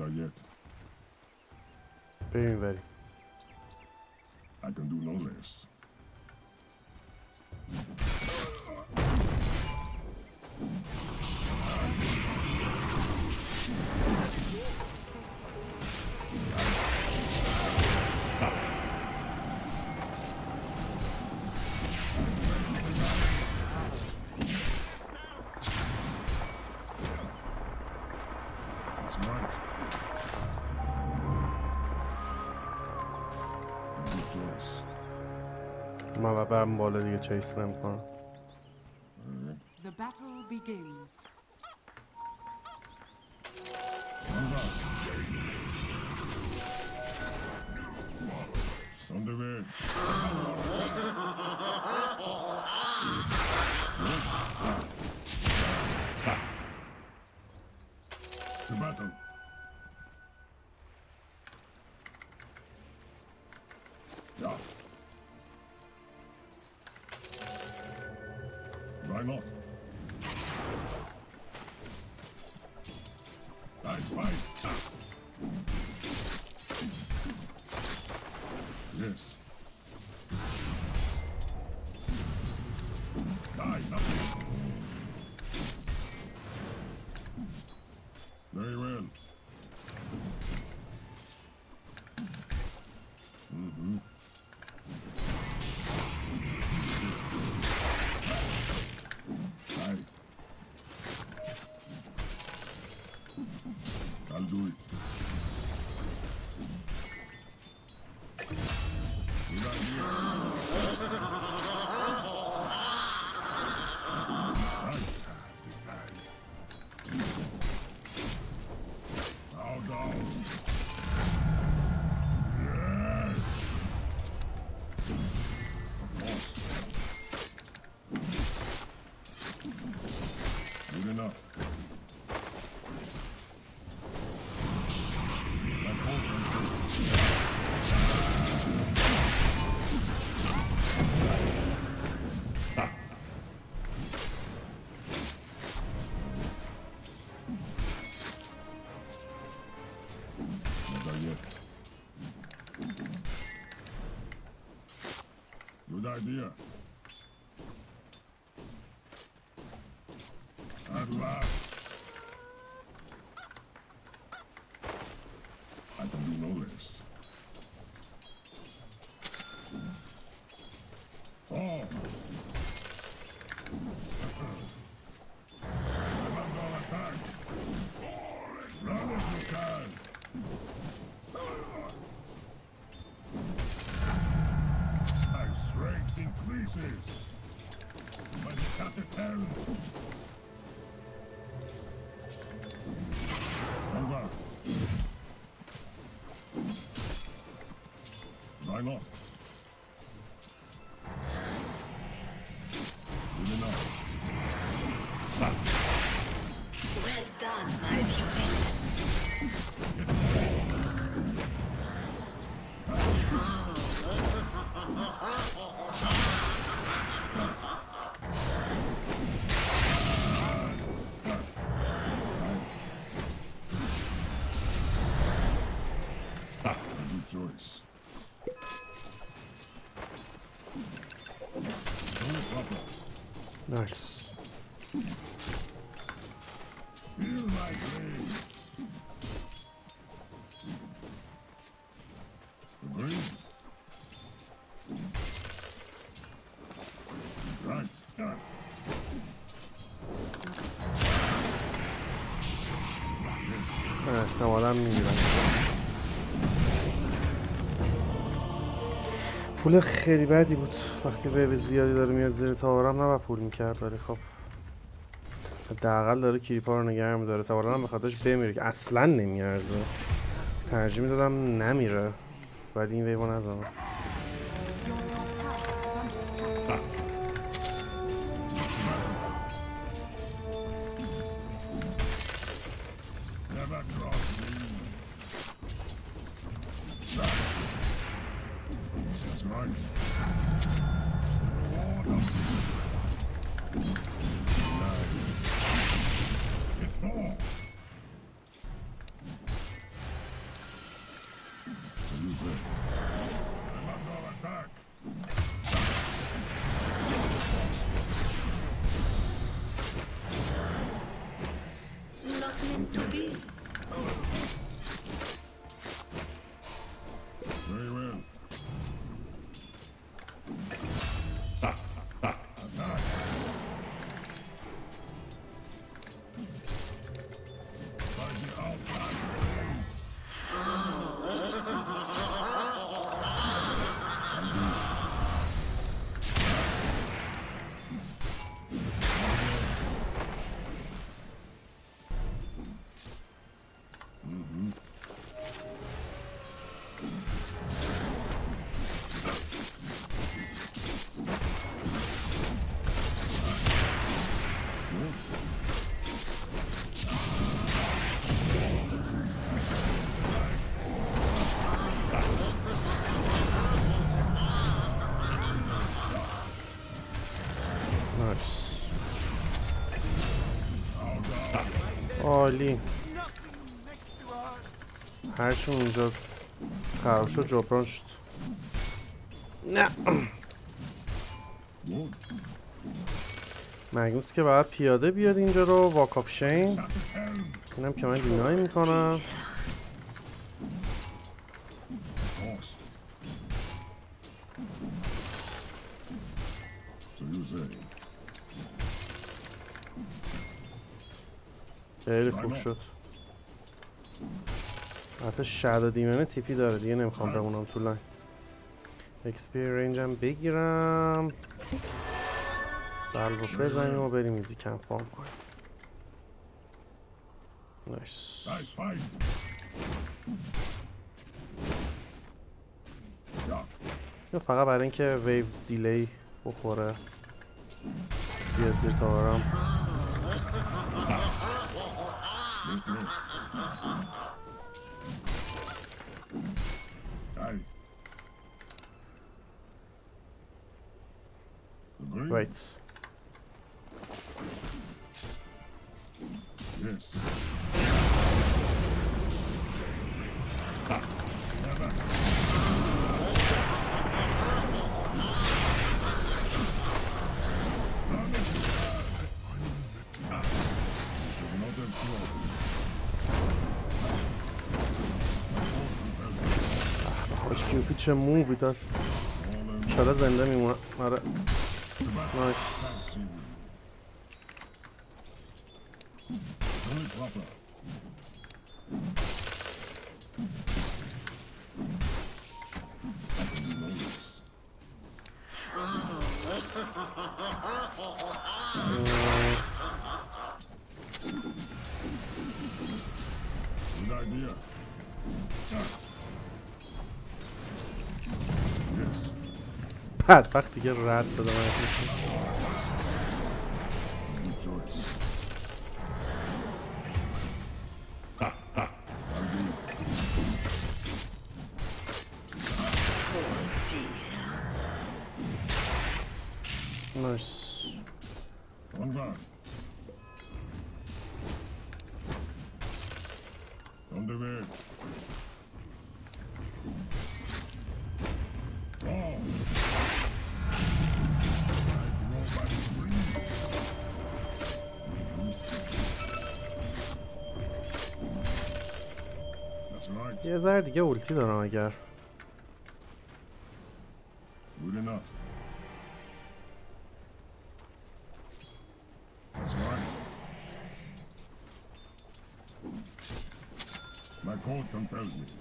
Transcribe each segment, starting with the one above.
Not yet. بریم بریم. I can do no less. That's right. Good choice. من برم بالا دیگه چیس نمیکنم. The battle begins. On the way. The battle. Yeah. Why not? Fight. Yes. Die, nothing. Very well. Die. I'll do it. Good idea. Nice. Bow down. Yes. Of course. Good enough. Good idea. At last. I can do no less. Fall. Remember attack. Run if you can. My strength increases. When you cut it down. Over. Why not? Good enough. Well done, my friend. Yes. Good choice. No problem. Nice. Feel my pain. Agreed. Right. احتمالا میگیرم. پول خیلی بدی بود وقتی به زیادی داره میاد زیر تاورم نباید پول میکرد، ولی خب حداقل داره کریپا رو نگه میداره. تاورم هم بخاطرش بمیره که اصلا نمیارزه. ترجیح میدادم نمیره ولی این ویبو نزنم. Never cross me. That's right. It's more. عالی. هرچی اونجا خراب شد جبران شد. نه مگنوس که باید پیاده بیاد اینجا رو. واکاپ شین اینم که من دینای میکنم. خیلی خوب شد. حتی شادو دیمنه تیپی داره دیگه، نمیخوام بمونم تو لاین. XP رنجم بگیرم، سلوو بزنیم و بریم ایزی کم فارم کنیم. نایس. فقط برای اینکه ویو دیلی بخوره بیاد زیر تاورم. Right. Yes. باش کیوپی چه مووی داد. انشالله زنده میمونه. آره نایس. Good idea. Yes. بعد وقتی دیگه رد داده من Good choice. نایس. On guard. On the way. Oh. That's right. یه ذره دیگه اولتی دارم اگر. Good enough. That's right. My code compels me.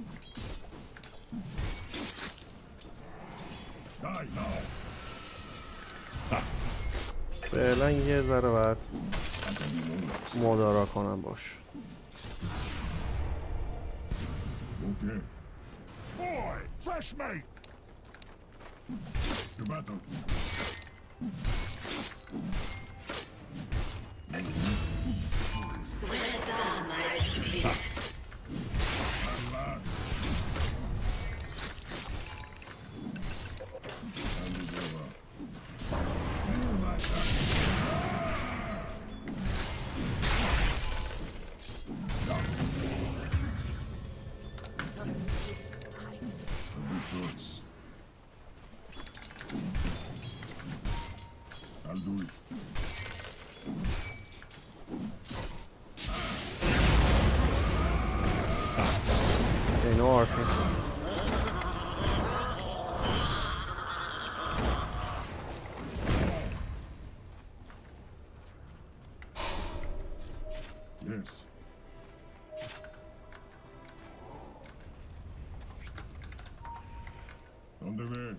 Die now. فعلا یه ذره باید I can do no less. مدارا کنم باش. Okay. Boy, fresh mate. To battle. Well done, my pupils. At last. Hand it over. You like that? A good choice. I'll do it. Okay, no RP. Yes. On the way.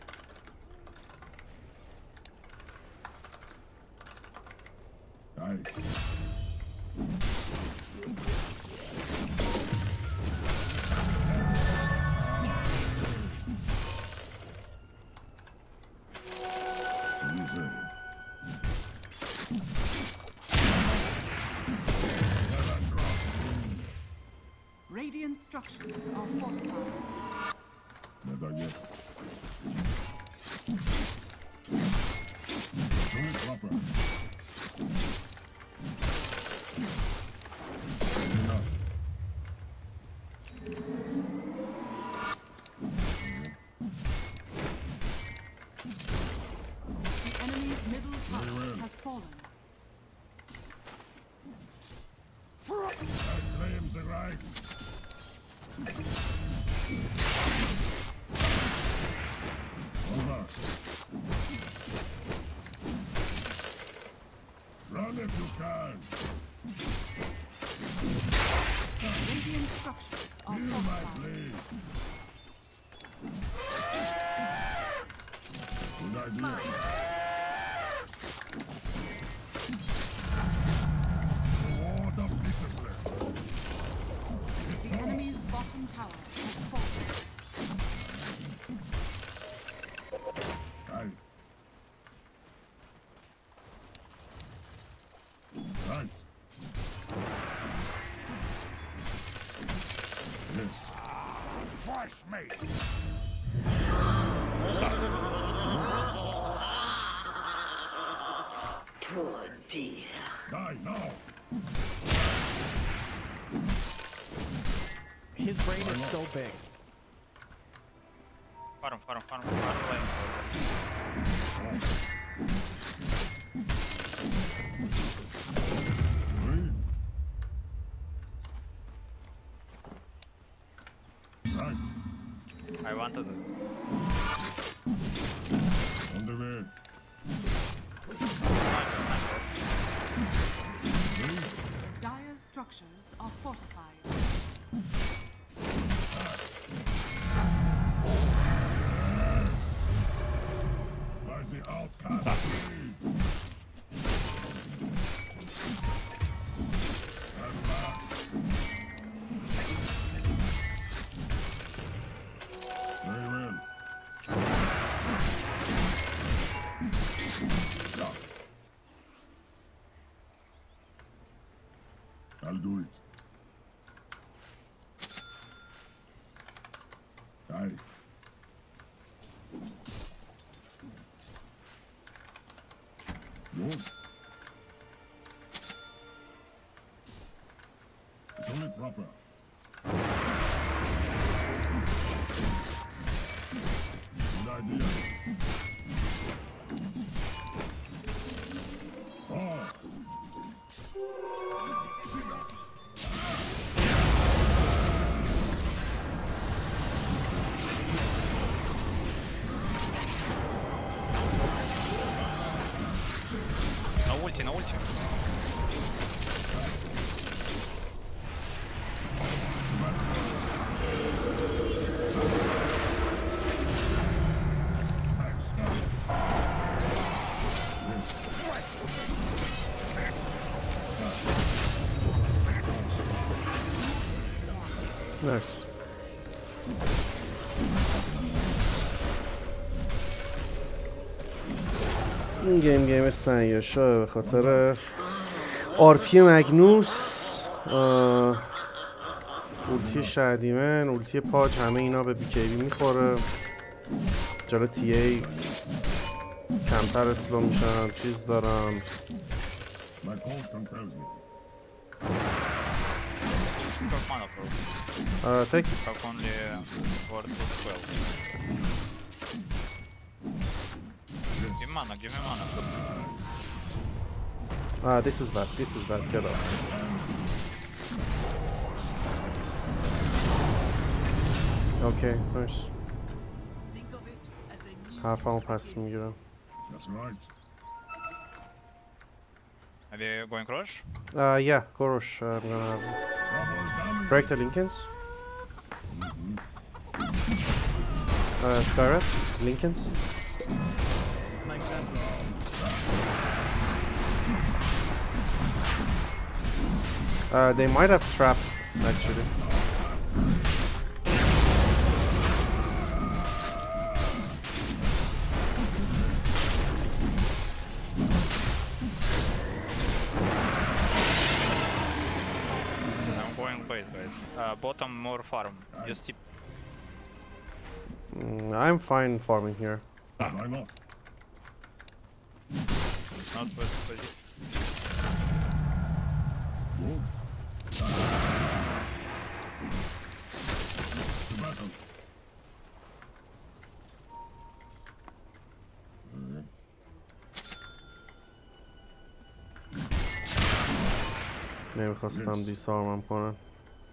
Aye. Easy. Radiant structures are fortified. Never yet. Do it proper. the right. Over. Run if you can. Radiant structures are Feel my fortified. blade. Good idea. Ward of discipline. The enemy's bottom tower has fallen. Right. Right. Yes. Fresh meat. Poor dear. Die now. His brain is so big. Farm lane. Read. Right. I wanted it. On the way. Read. Dire's structures are fortified. By the outcast. At last. Very well. Yeah. I'll do it. Die. Good. Do it proper. Good idea. Fall. На ульте. Thanks. Nice. این گیم سنگیشه به خاطر آرپی مگنوس، اولتی شدیمن، اولتی پاج، همه اینا به بیکیبی میخوره. جلو تی ای کمتر اسلو میشن. چیز دارم My code compels me. Как mana for? تک Как only word to 12. Give me mana. this is bad, get up. Okay, nice. حرفمو پس میگیرم. That's right. Are we going rush? Yeah, go rush. I'm gonna Double damage. break the Lincolns. Skyrat, Lincolns. They might have trap, actually. I'm going base, guys. Bottom more farm. Just tip. I'm fine farming here. Why not? Not best position. Good. To battle. نمیخواستم دیسارمم کنن.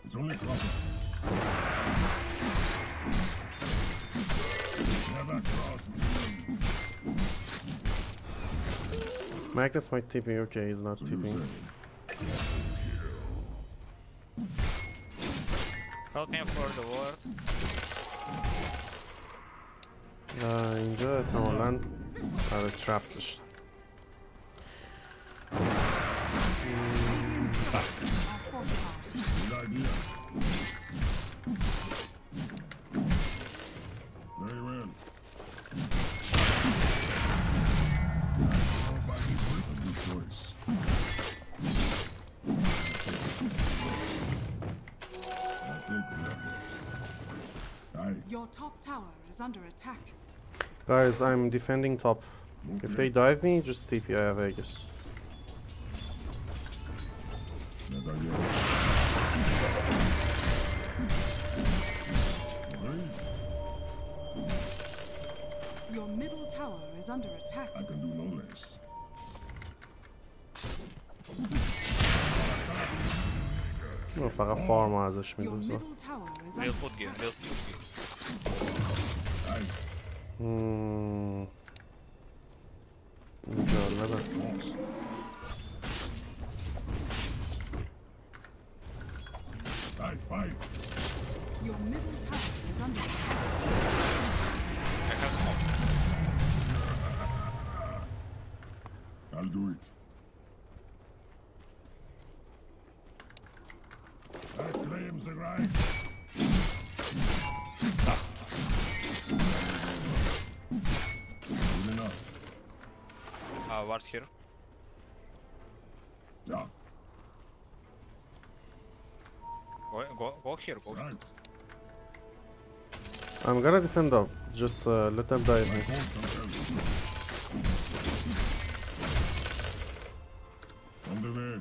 It's only proper. Never cross me. Magnus might tip me. Okay, he's not So you tipping. say. Help me for the war. اینجا احتمالاً برای ترپ داشتم. Radiant structures are fortified. Good idea. Very well. Nobody with a good choice. I'll take that. Aye. Your top tower is under attack. Guys, I'm defending top. If Okay. they dive me, just TP. I have Aegis. Never yet. Right. Your middle tower is under attack. I can do no less. من فقط فارم ازش Your میدوزم. middle tower is We'll under put you, attack. we'll put you. Aye. جالبه. Boss. I fight. Your middle tower is under attack. I have smoke. I'll do it. I claim the right. Good enough. Ward's here. Yeah, Go here, go here. right. I'm gonna defend up. Just let them dive My me. phone can tell you. On the way.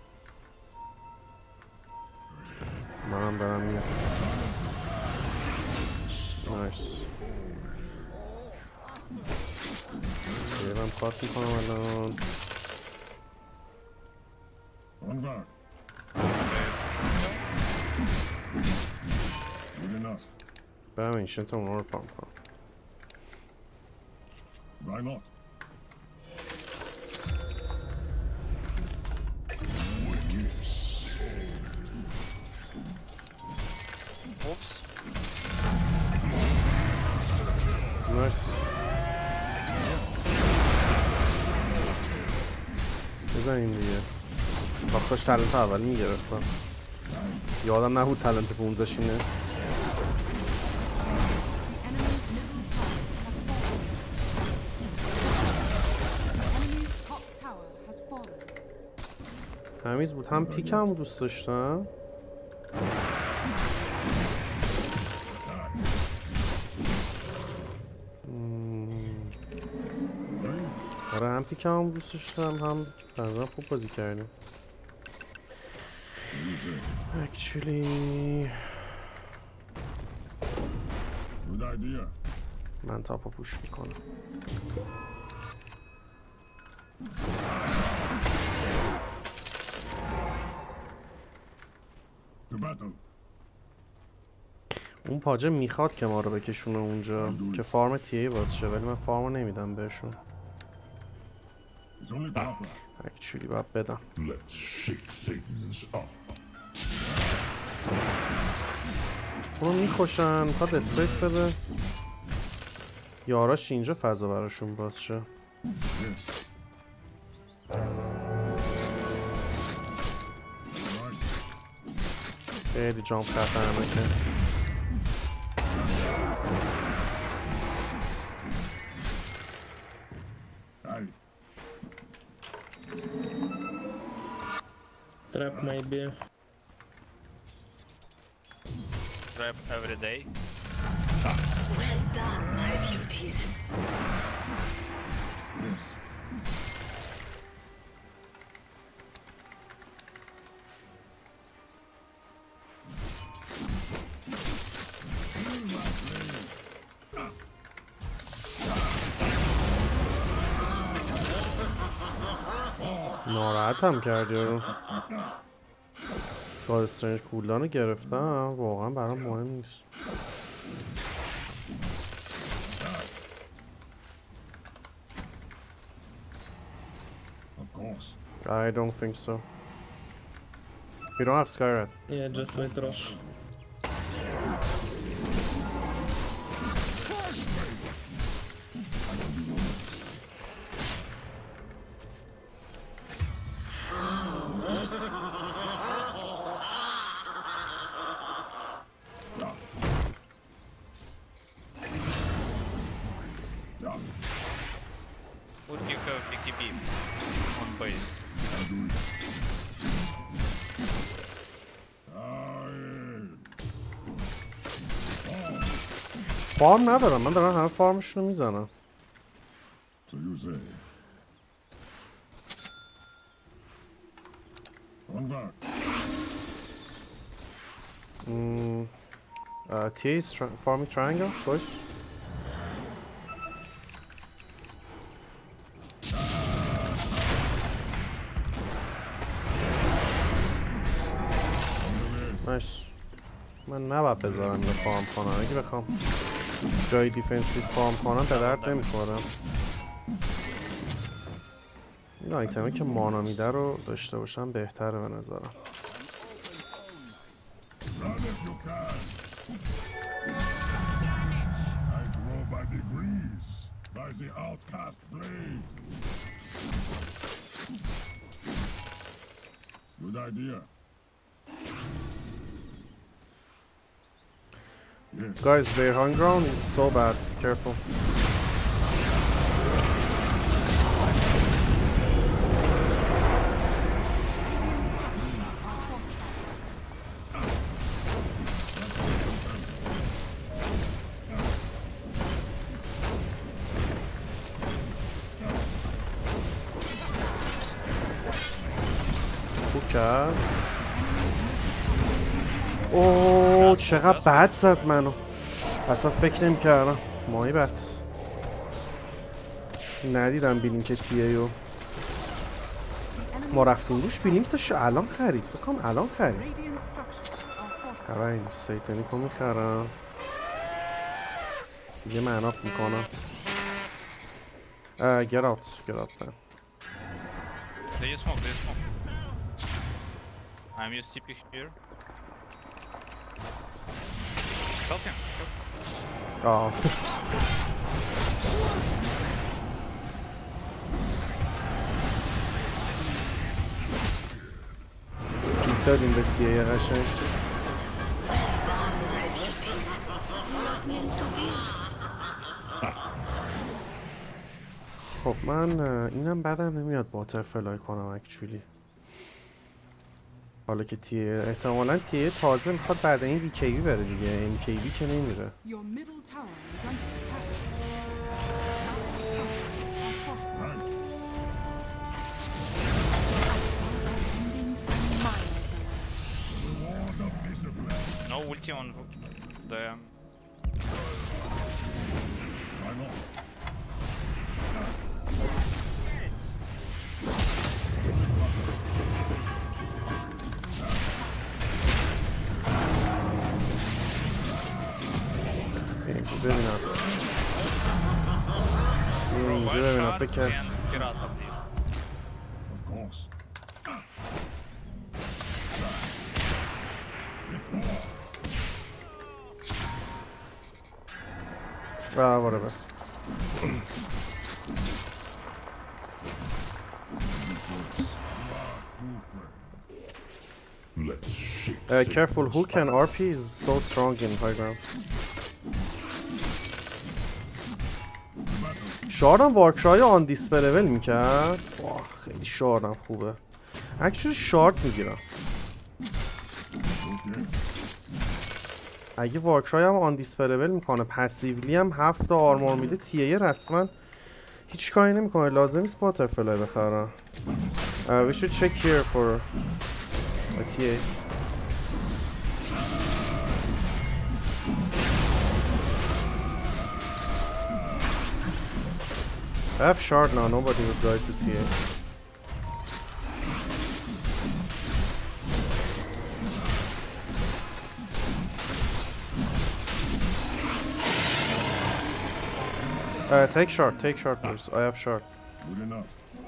منم برم میام. Nice. بیرم کات میکنم الان. On guard. Good enough. برم این شنت اونا رو پامپ کنم. Why not? Oops. Nice. بزنیم دیگه. باختاش تلنت اول میگرفتم. یادم نبود تلنت 15 اینه. تمیز بود. هم پیکم دوست داشتم. آره هم پیکم دوست داشتم هم بنظرم خوب بازی کردیم. Actually Good idea. من تاپا پوش میکنم. To battle. اون پاجه میخواد که ما رو بکشونه اونجا که فارم تیه باز شه ولی من فارمو نمیدم بهشون. It's only proper. Actually باید بدم. Let's shake things up. اونو میکشن میخواد اسپیس بده. یاراش اینجا فضا براشون باز شه. Yes. Right. خیلی جامپ خطرناکه. Aye. Trap maybe. Trap every day. Well done, my beauties. Yes. ناراحتم کردی رو. گاد استرنج کولدانو گرفتم واقعا برام مهم نیست. Of course. I don't think so. We don't have Skyrat. Yeah, just wait rush. Would you have PKB on base? فارم ندارم، من دارم همه فارمشونو میزنم. So you say. Onward. TA is farming triangle, push. Nice. من نباید بذارم اینو فارم کنم. اگه بخوام جای دیفنسیو فارم کنم به درد نمیخورم. این آیتمی که مانا میده رو داشته باشم بهتره به نظرم. Run if you can. I grow by degrees, by the outcast blade. Good idea. Yes. Guys, their high ground is so bad. Careful. خوب کرد. اوه چقدر بد زد منو. اصلا فکر نمی کردم. ماهی بد. ندیدم بلینک تیه ما رفتیم روش بلینک داشت الان خرید. فکر کنم الان خرید. Radiant structures are fortified. خبری نیست. سیتانیکو میخرم. دیگه مناف میکنم. Get out. Get out man. They use smoke, they use smoke. I'm use TP here. Help him. Help. آه. کیک دادیم به تیه یه قشنگ. خب من اینم بدم نمیاد باترفلای کنم اکچولی. حالا که تیه احتمالا تیه تازه میخواد بعد این ویکیوی بره دیگه. این کیوی که نمیره. Your middle tower is under attack. Structures are fortified. Ending miles away. Reward of discipline. No ulti on the... Why not? ببینم اینجا ببینم Wild فکر Shard and Kirasa, please. Of course. It's more. whatever. Let's shake. Careful, hook and RP is so strong in high ground. شاردم وارکرای آن دیسپلول میکرد. واه خیلی شاردم خوبه. اکچولی شارد میگیرم. اگه وارکرای هم آن دیسپلول میکنه پسیولی هم 7 آرمور میده تیه رسما هیچ کاری نمیکنه. لازم نیست باترفلای بخرم. We should check here for a TA. I have shard now, nobody would drive to TA. Take short boys. I have short. Good enough.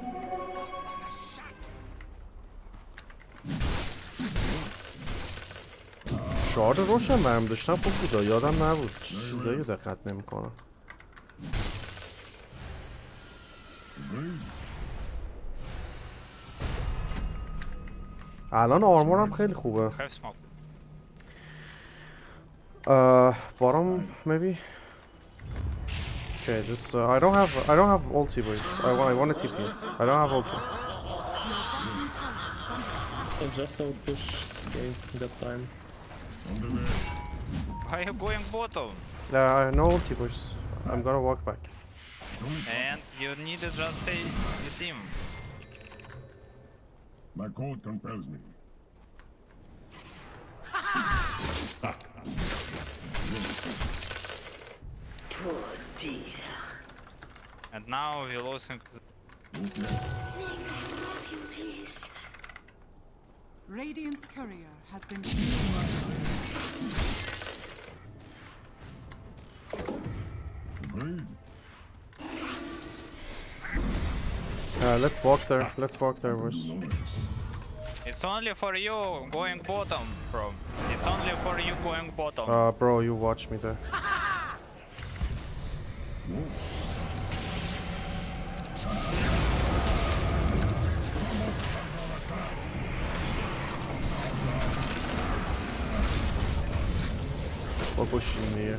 شارد روشن برم داشتم خوب بودا یادم نبود چیزایی دقت نمیکنم. Agreed. الان آرمورم خیلی خوبه. Have smoke. Bottom maybe. Okay, just I don't have ulti boys. I want to TP. I don't have ulti. Just so push that time. Under there. Why are you going bottom? No ulti boys. I'm gonna walk back. And you need to just stay with him. My code compels me. Poor dear. And now we're losing. Beauties. Radiant's courier has been Agreed. Let's walk there. Let's walk there boys. Noise. It's only for you going bottom, bro. It's only for you going bottom. Bro, you watch me there. We're pushing here.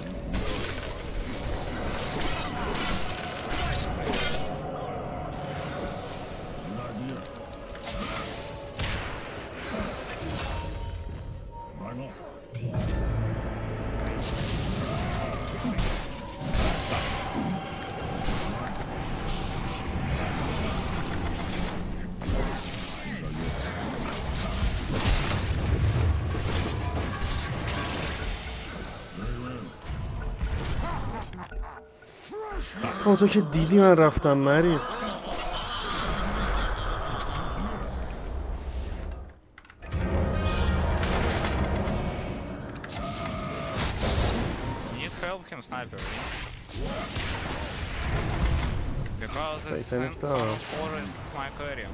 Good idea. Why not? تو که دیدی من رفتم مریض. You need to help him, sniper. Because this Satanic Sand Tower. 4 is my carry.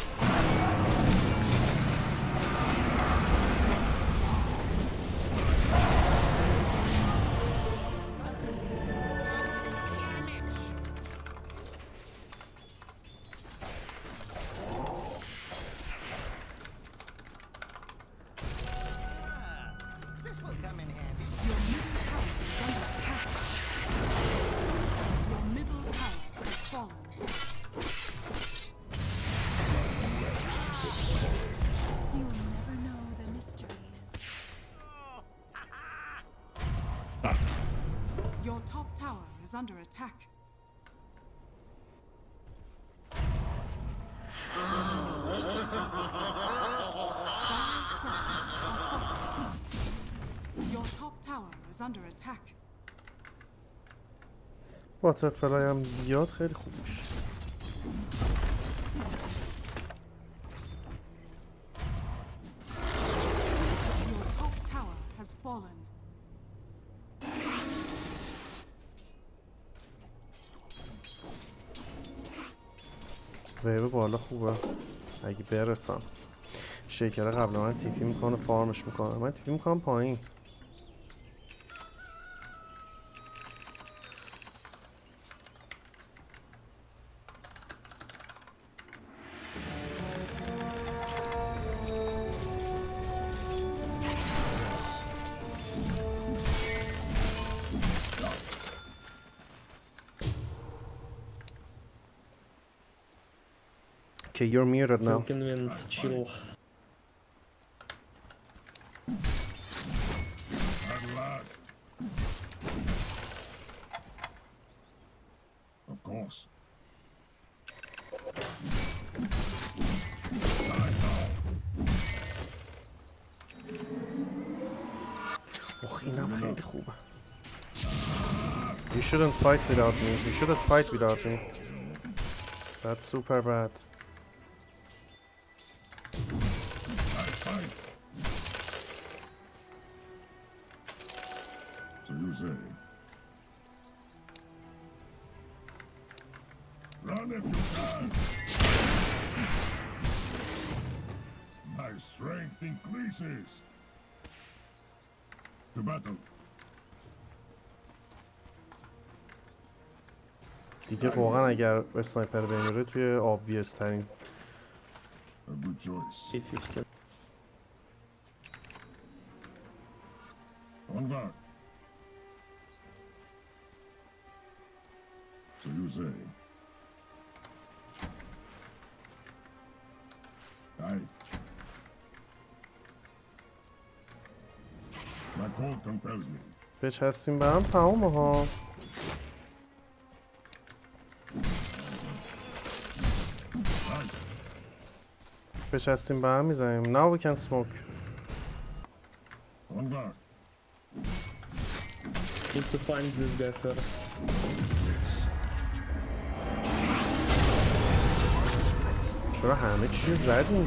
This will come in handy. Your middle tower is under attack. Your middle tower has fallen. You'll never know the mysteries. Your top tower is under attack. Dire structures are fortified. Your top tower is under attack. باترفلای هم بیاد خیلی خوب میشه. Your top tower has fallen. ویو بالا خوبه اگه برسم. شیکر قبل من تیپی میکنه فارمش میکنه. من تیپی میکنم پایین. Okay, you're muted So now. we can win. Chill. At last. Of course. Och, اینم خیلی خوبه. You shouldn't fight without me. You shouldn't fight without me. That's super bad. I fight. So you say. strength increases. To battle. دیگه واقعا اگر اسنایپر بمیره توی obvious ترین A good choice. C15. On guard. So you say. Aye. My code compels me. بچسبیم به هم تمومه ها. Aye. بچسبیم به هم میزنیم. Now we can smoke. On guard. Need to find this guy first. چرا همه چی زدیم؟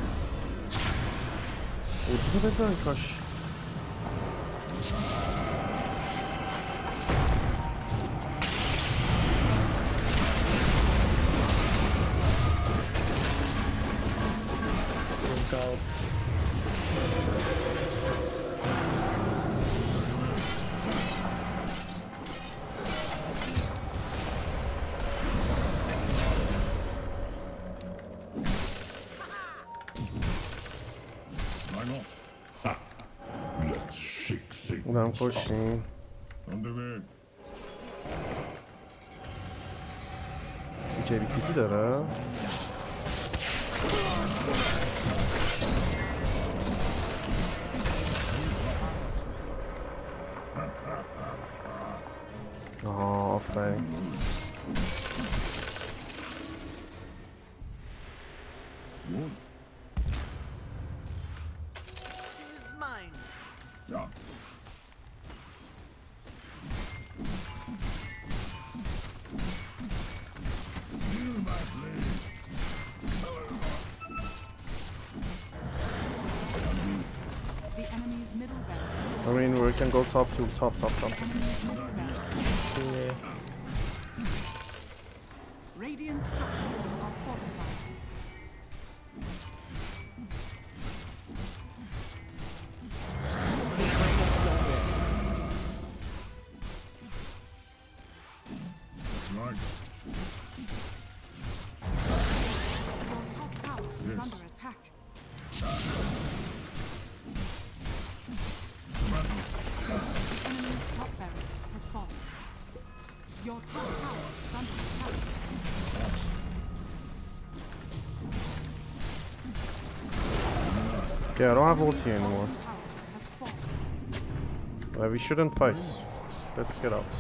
اودو بزن کاش. Look out. Line up. Let's shake things. اونم کشیم. On the way. بیچه داره. آها آفرین. Good. Is mine. Yeah. Feel my blade. The enemy's middle barracks. I mean we can go top to top. Middle barracks. Yeah. Radiant structures are fortified. That's right. Your top tower is Yes. under attack. The enemy's top barracks has fallen. Your top tower is under attack. Okay, I don't have ulti anymore. Bottom tower has fallen. We shouldn't fight. Let's get out.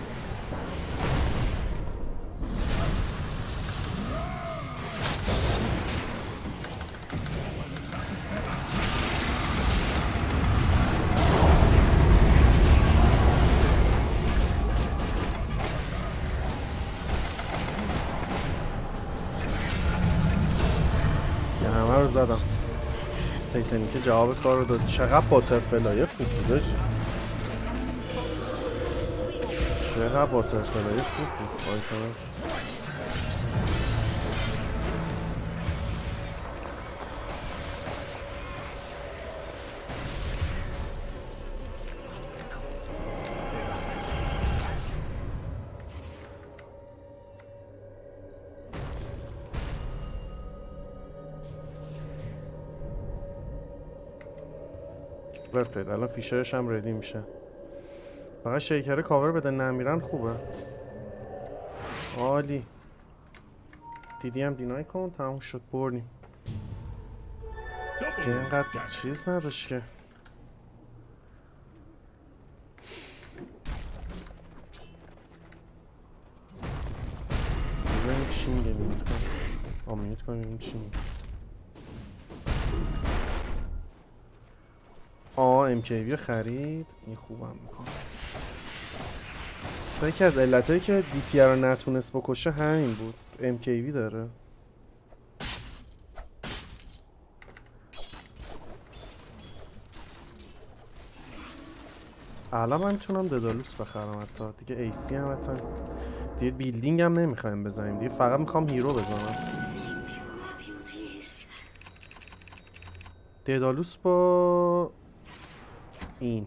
یه همه رو زدم. سیتنیکه جواب کار رو داد. چقدر باترفلای خوب بود آجی. چقدر باترفلای خوب بود آیتمش. برپلید الان فیشرش هم ردی میشه. فقط شیکره کاور بده نمیرن خوبه. عالی. دیدی هم دینای کن تموم شد بردیم. اینقدر چیز نداشت که. ببینیم چی میگه میوت کن. میوت کن ببینیم چی میگه. MKV خرید این خوبم میکنه. یکی از علتایی که DPR رو نتونست بکشه همین بود. MKV داره. الان من میتونم ددالوس بخرم حتی. دیگه AC هم حتی. دیگه بیلدینگ هم نمیخوایم بزنیم. دیگه فقط میخوام هیرو بزنم. دیدالوس با این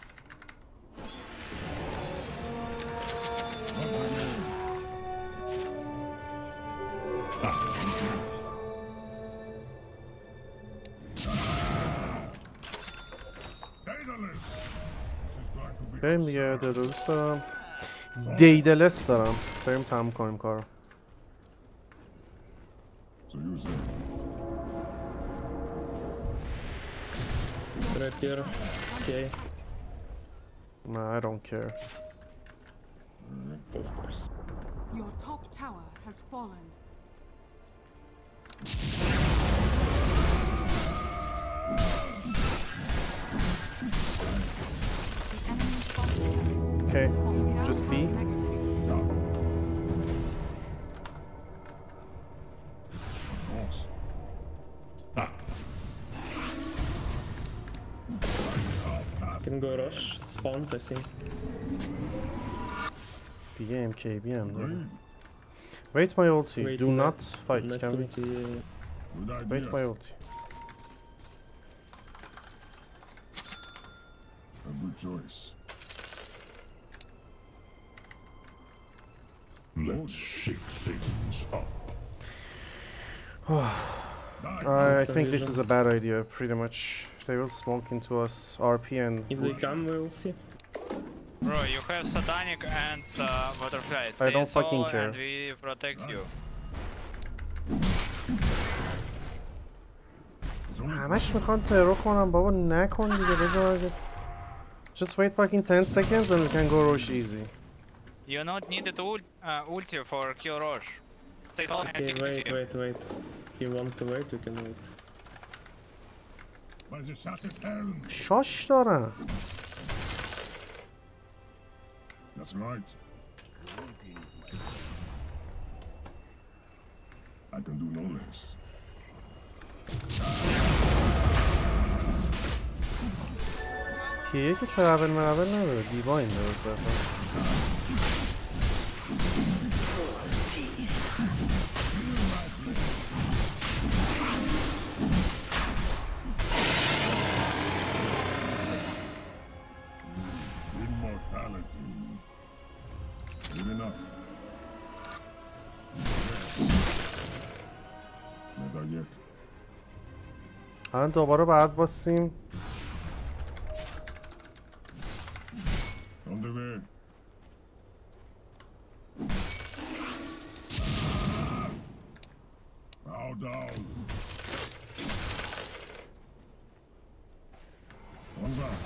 Daedalus! This is going to be بریم دیگه. دیدالوس دارم، دیدلس دارم. بریم تموم کنیم کارو. So you say. Rapier. Okay. No, I don't care. Of course. Your top tower has fallen. The enemy's bottom barracks Okay, has fallen. just B. Mega creeps. Of course. Can go rush. Spawn, I think. دیگه MKB هم دارم. Great. Wait my ulti. Wait, Do ne- not fight. Next Can we? ulti. Good idea. Wait my ulti. A good choice. Let's shake things up. I think this is a bad idea, pretty much. They will smoke into us, RP and If they come, we will see. Bro, you have Satanic and Butterfly. I Stay don't fucking solo care. and we protect you. It's only همش میخوان ترو کنم بابا، نکن دیگه. بذار just wait fucking 10 seconds and we can go rush easy. You not needed ulti for kill Roche. Stay solo and Okay, take the wait, kill. wait. If you want to wait, you can wait. by the shattered helm. شاش دارم. That's right. I can do no less. تیه که ترابل مرابل نداره، دیواین داره صرفا. Immortality. Good enough. Never yet. الان دوباره باید باسیم. On the way. Bow down. On back.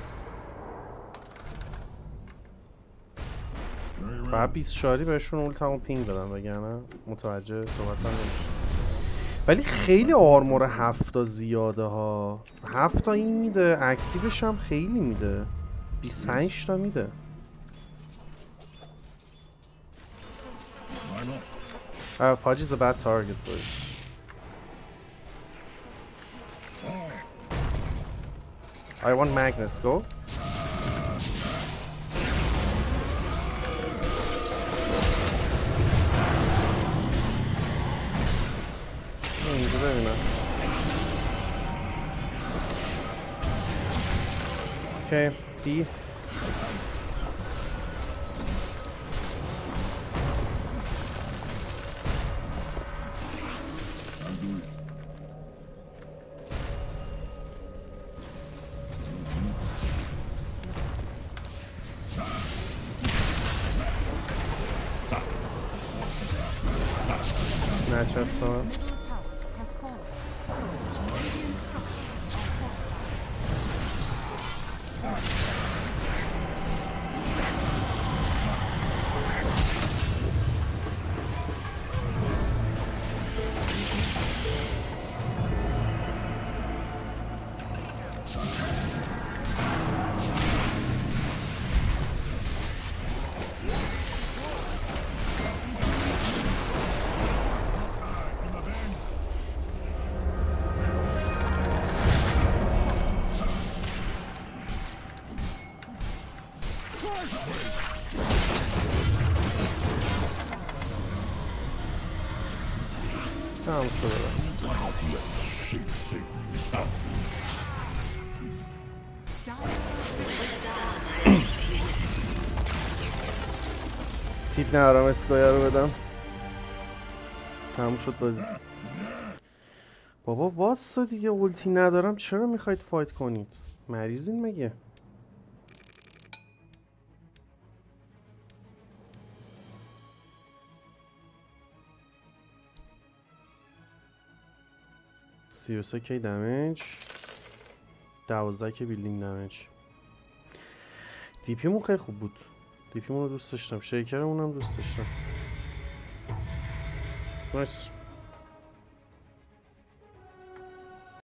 Very well. باید 20 شاری بهشون اولتمو پینگ بدم وگرنه متوجه صحبت هم نمیشه. ولی خیلی آرمور 7 تا زیاده ها. 7 تا این میده، اکتیوش هم خیلی میده. 25 تا میده. Why not? Pudge is a bad target, boys. I want Magnus, go. اینجا ببینم. Okay, B. I'll do it. Match us for Middle tower has fallen. Radiant structures are fortified. Tamam şurada. Let's shake things up. تیپ ندارم اسکایر رو بدم. تموم شد بازی. بابا واسه دیگه اولتی ندارم، چرا میخواید فایت کنید؟ مریضین مگه؟ سی و سه کی دمیج، 12 که بیلدینگ دمیج. دیپیمون خیلی خوب بود، دیپیمون رو دوست داشتم، شیکرمون هم دوست داشتم. نایس.